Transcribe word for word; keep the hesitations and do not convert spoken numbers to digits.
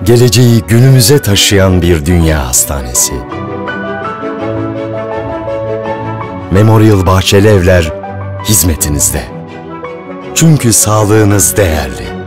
geleceği günümüze taşıyan bir dünya hastanesi. Memorial Bahçeli Evler hizmetinizde. Çünkü sağlığınız değerli.